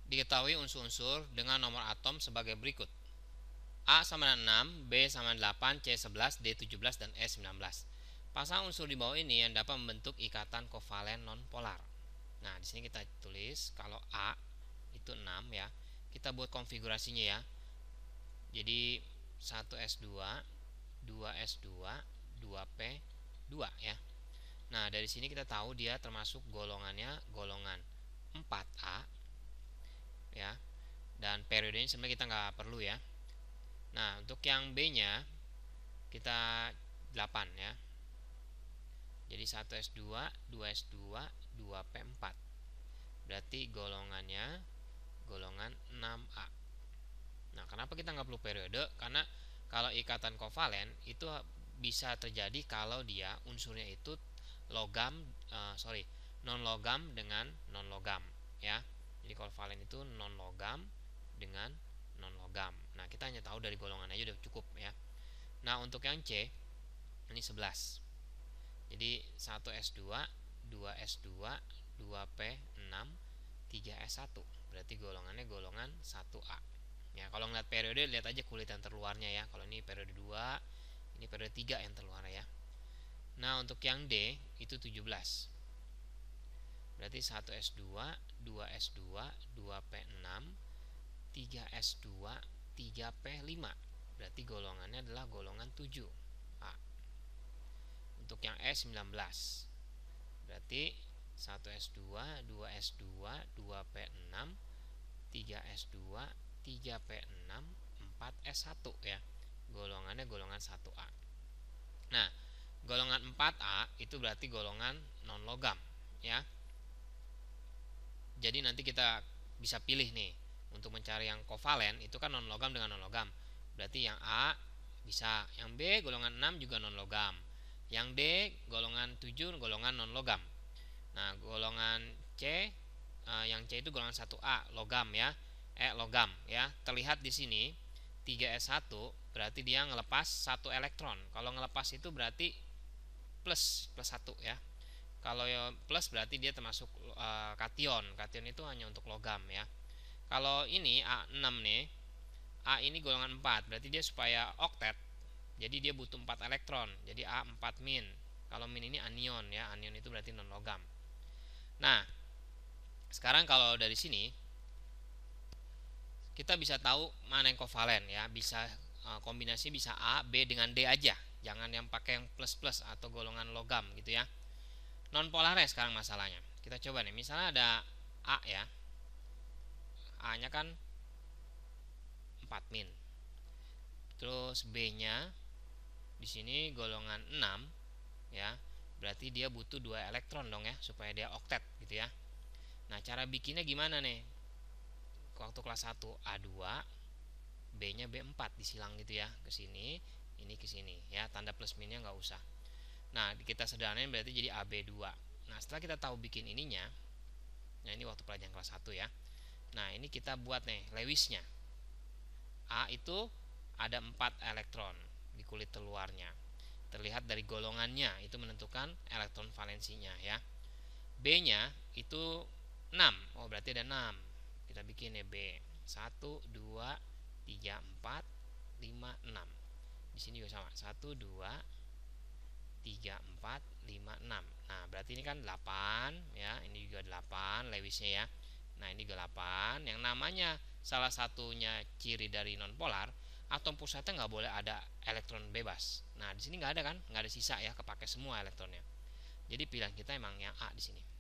Diketahui unsur-unsur dengan nomor atom sebagai berikut. A sama dengan 6, B sama dengan 8, C 11, D 17, dan E 19. Pasang unsur di bawah ini yang dapat membentuk ikatan kovalen nonpolar. Nah, di sini kita tulis kalau A itu 6 ya. Kita buat konfigurasinya ya. Jadi 1s2, 2s2, 2p2 ya. Nah, dari sini kita tahu dia termasuk golongannya golongan 4A ya. Dan periodenya sebenarnya kita nggak perlu ya. Nah, untuk yang B-nya kita 8 ya. Jadi 1s2, 2s2, 2p4. Berarti golongannya golongan 6A. Nah, kenapa kita nggak perlu periode? Karena kalau ikatan kovalen itu bisa terjadi kalau dia unsurnya itu logam, non logam dengan non logam ya. Jadi kovalen itu non logam dengan non logam. Nah, kita hanya tahu dari golongan aja udah cukup ya. Nah, untuk yang C ini 11. Jadi 1s2, 2s2, 2p6, 3s1. Berarti golongannya golongan 1A. Ya, kalau ngeliat periode lihat aja kulit yang terluarnya ya. Kalau ini periode 2, ini periode 3 yang terluar ya. Nah, untuk yang D itu 17. Berarti 1s2, 2s2, 2p6, 3s2, 3p5. Berarti golongannya adalah golongan 7A. Untuk yang E19 berarti 1s2, 2s2, 2p6, 3s2, 3p6, 4s1 ya. Golongannya golongan 1A. Nah, golongan 4A itu berarti golongan non logam ya. Jadi nanti kita bisa pilih nih untuk mencari yang kovalen itu kan non logam dengan non logam. Berarti yang A bisa, yang B golongan 6 juga non logam. Yang D golongan 7 golongan non logam. Nah, golongan C yang C itu golongan 1A logam ya. Logam ya. Terlihat di sini 3s1 berarti dia ngelepas 1 elektron. Kalau ngelepas itu berarti plus 1 ya. Kalau plus berarti dia termasuk kation. Kation itu hanya untuk logam ya. Kalau ini A6 nih, A ini golongan 4, berarti dia supaya oktet. Jadi dia butuh 4 elektron. Jadi A4 min. Kalau min ini anion ya. Anion itu berarti non logam. Nah, sekarang kalau dari sini kita bisa tahu mana yang kovalen ya. Bisa kombinasi bisa A, B dengan D aja. Jangan yang pakai yang plus-plus atau golongan logam gitu ya. Non polarnya sekarang masalahnya. Kita coba nih, misalnya ada A ya. A-nya kan 4 min. Terus B-nya di sini golongan 6 ya. Berarti dia butuh 2 elektron dong ya supaya dia oktet gitu ya. Nah, cara bikinnya gimana nih? Waktu kelas 1 A2, B-nya B4 disilang gitu ya ke sini, ini ke sini ya. Tanda plus minnya nggak usah. Nah, kita sederhanain berarti jadi AB2. Nah, setelah kita tahu bikin ininya, nah ini waktu pelajaran kelas 1 ya. Nah, ini kita buat nih Lewisnya. A itu ada 4 elektron di kulit terluarnya. Terlihat dari golongannya itu menentukan elektron valensinya ya. B-nya itu 6. Oh, berarti ada 6. Kita bikin ya B. 1 2 3 4 5 6. Di sini juga sama. 1 2 3 4 5 6. Nah, berarti ini kan 8 ya. Ini juga 8 Lewisnya ya. Nah, ini juga 8. Yang namanya salah satunya ciri dari nonpolar, atom pusatnya nggak boleh ada elektron bebas. Nah, di sini nggak ada kan? Nggak ada sisa ya, kepake semua elektronnya. Jadi pilihan kita emang yang A di sini.